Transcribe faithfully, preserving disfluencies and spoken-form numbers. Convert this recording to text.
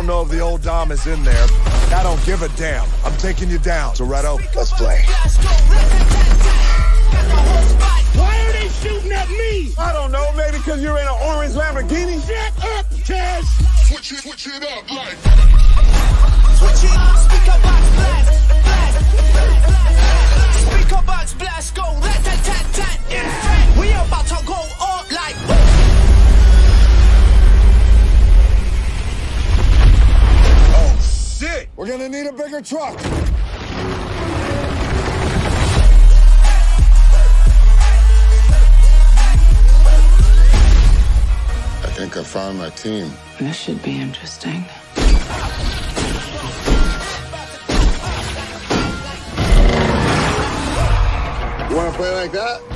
know if the old Dom is in there. I don't give a damn. I'm taking you down. Toretto, let's play. Why are they shooting at me? I don't know. Maybe because you're in an orange Lamborghini? Shut up, Chaz. Switch it, switch it up, like. Switch it, speaker box blast, blast. Speaker box blast, go rat tat tat tat. In fact, we about to go up like. Oh shit! We're gonna need a bigger truck. I think I found my team. This should be interesting. You wanna play like that?